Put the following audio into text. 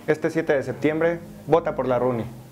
Este 7 de septiembre, vota por la RUNI.